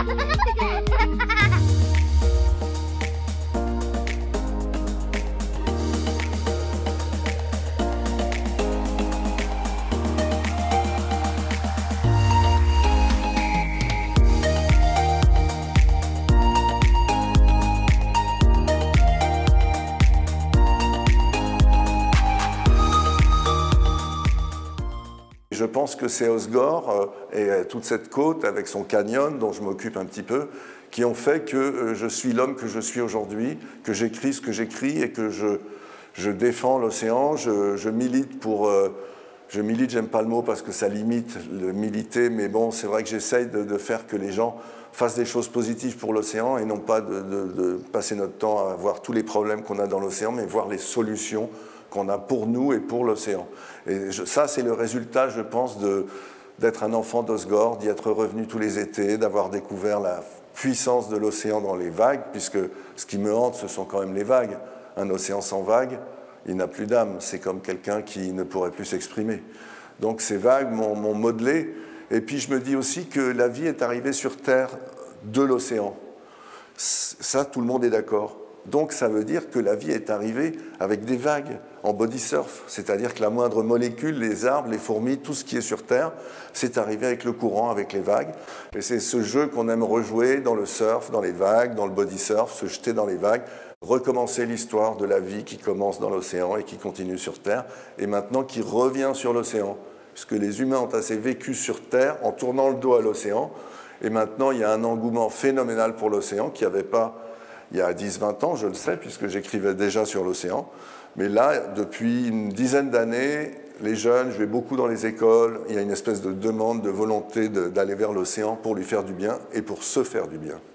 Je pense que c'est Osgore et toute cette côte avec son canyon dont je m'occupe un petit peu qui ont fait que je suis l'homme que je suis aujourd'hui, que j'écris ce que j'écris et que je défends l'océan, je milite pour... je milite, j'aime pas le mot parce que ça limite le militer, mais bon, c'est vrai que j'essaye de faire que les gens fassent des choses positives pour l'océan et non pas de passer notre temps à voir tous les problèmes qu'on a dans l'océan, mais voir les solutions qu'on a pour nous et pour l'océan. Et ça, c'est le résultat, je pense, d'être un enfant d'Osgore, d'y être revenu tous les étés, d'avoir découvert la puissance de l'océan dans les vagues, puisque ce qui me hante, ce sont quand même les vagues. Un océan sans vagues, il n'a plus d'âme. C'est comme quelqu'un qui ne pourrait plus s'exprimer. Donc ces vagues m'ont modelé. Et puis je me dis aussi que la vie est arrivée sur Terre de l'océan. Ça, tout le monde est d'accord. Donc ça veut dire que la vie est arrivée avec des vagues en body surf, c'est-à-dire que la moindre molécule, les arbres, les fourmis, tout ce qui est sur Terre, c'est arrivé avec le courant, avec les vagues. Et c'est ce jeu qu'on aime rejouer dans le surf, dans les vagues, dans le body surf, se jeter dans les vagues, recommencer l'histoire de la vie qui commence dans l'océan et qui continue sur Terre, et maintenant qui revient sur l'océan. Puisque les humains ont assez vécu sur Terre en tournant le dos à l'océan, et maintenant il y a un engouement phénoménal pour l'océan qu'il n'y avait pas il y a 10-20 ans, je le sais, puisque j'écrivais déjà sur l'océan. Mais là, depuis une dizaine d'années, les jeunes, je vais beaucoup dans les écoles, il y a une espèce de demande, de volonté d'aller vers l'océan pour lui faire du bien et pour se faire du bien.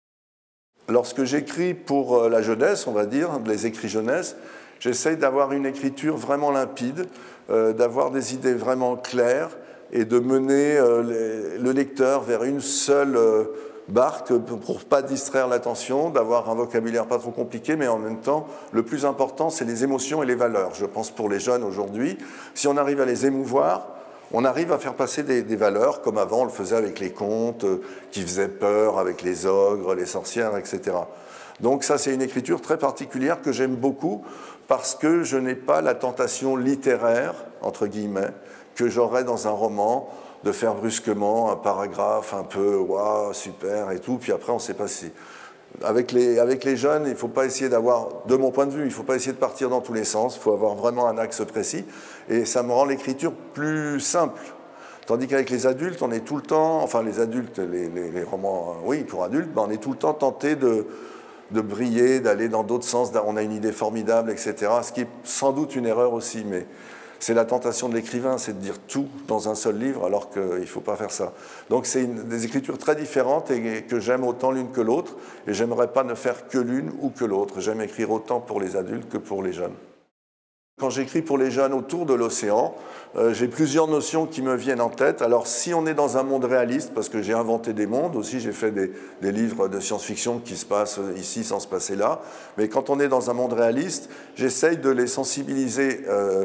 Lorsque j'écris pour la jeunesse, on va dire, les écrits jeunesse, j'essaye d'avoir une écriture vraiment limpide, d'avoir des idées vraiment claires et de mener le lecteur vers une seule barque pour ne pas distraire l'attention, d'avoir un vocabulaire pas trop compliqué, mais en même temps, le plus important, c'est les émotions et les valeurs. Je pense pour les jeunes aujourd'hui, si on arrive à les émouvoir, on arrive à faire passer des valeurs, comme avant on le faisait avec les contes qui faisaient peur, avec les ogres, les sorcières, etc. Donc ça, c'est une écriture très particulière que j'aime beaucoup, parce que je n'ai pas la tentation littéraire, entre guillemets, que j'aurais dans un roman, de faire brusquement un paragraphe un peu « waouh, super » et tout, puis après on ne sait pas si... Avec les jeunes, il ne faut pas essayer d'avoir, de mon point de vue, il ne faut pas essayer de partir dans tous les sens, il faut avoir vraiment un axe précis, et ça me rend l'écriture plus simple. Tandis qu'avec les adultes, on est tout le temps, enfin les adultes, les romans, oui, pour adultes, ben on est tout le temps tenté de briller, d'aller dans d'autres sens, on a une idée formidable, etc., ce qui est sans doute une erreur aussi, mais... C'est la tentation de l'écrivain, c'est de dire tout dans un seul livre, alors qu'il ne faut pas faire ça. Donc c'est des écritures très différentes et que j'aime autant l'une que l'autre, et j'aimerais pas ne faire que l'une ou que l'autre. J'aime écrire autant pour les adultes que pour les jeunes. Quand j'écris pour les jeunes autour de l'océan, j'ai plusieurs notions qui me viennent en tête. Alors si on est dans un monde réaliste, parce que j'ai inventé des mondes, aussi j'ai fait des livres de science-fiction qui se passent ici sans se passer là, mais quand on est dans un monde réaliste, j'essaye de les sensibiliser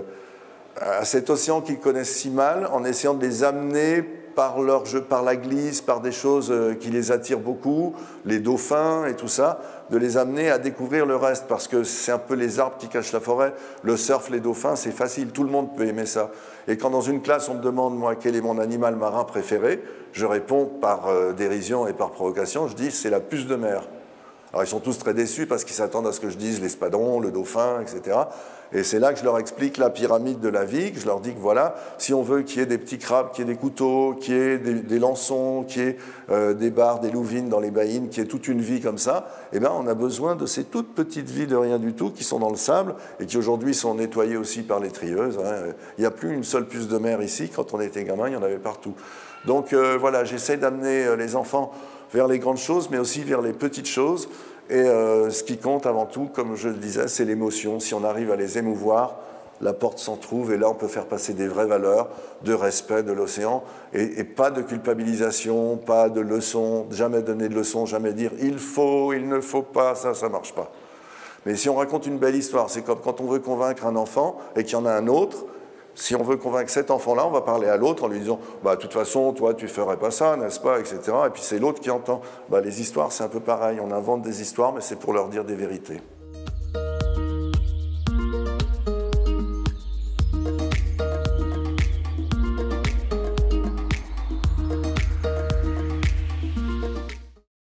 à cet océan qu'ils connaissent si mal, en essayant de les amener par leur jeu, par la glisse, par des choses qui les attirent beaucoup, les dauphins et tout ça, de les amener à découvrir le reste, parce que c'est un peu les arbres qui cachent la forêt. Le surf, les dauphins, c'est facile, tout le monde peut aimer ça. Et quand dans une classe on me demande, moi, quel est mon animal marin préféré, je réponds par dérision et par provocation, je dis c'est la puce de mer. Alors ils sont tous très déçus parce qu'ils s'attendent à ce que je dise l'espadon, le dauphin, etc. Et c'est là que je leur explique la pyramide de la vie, que je leur dis que voilà, si on veut qu'il y ait des petits crabes, qu'il y ait des couteaux, qu'il y ait des lançons, qu'il y ait des bars, des louvines dans les baïnes, qu'il y ait toute une vie comme ça, eh bien on a besoin de ces toutes petites vies de rien du tout qui sont dans le sable et qui aujourd'hui sont nettoyées aussi par les trieuses. Il n'y a plus une seule puce de mer ici. Quand on était gamin, il y en avait partout. Donc voilà, j'essaie d'amener les enfants vers les grandes choses, mais aussi vers les petites choses. Et ce qui compte avant tout, comme je le disais, c'est l'émotion. Si on arrive à les émouvoir, la porte s'en trouve, et là on peut faire passer des vraies valeurs de respect de l'océan, et pas de culpabilisation, pas de leçons, jamais donner de leçons, jamais dire il faut, il ne faut pas, ça ne marche pas. Mais si on raconte une belle histoire, c'est comme quand on veut convaincre un enfant et qu'il y en a un autre, Si on veut convaincre cet enfant-là, on va parler à l'autre en lui disant bah, « de toute façon, toi, tu ne ferais pas ça, n'est-ce pas ?» etc. Et puis c'est l'autre qui entend. Bah, les histoires, c'est un peu pareil. On invente des histoires, mais c'est pour leur dire des vérités.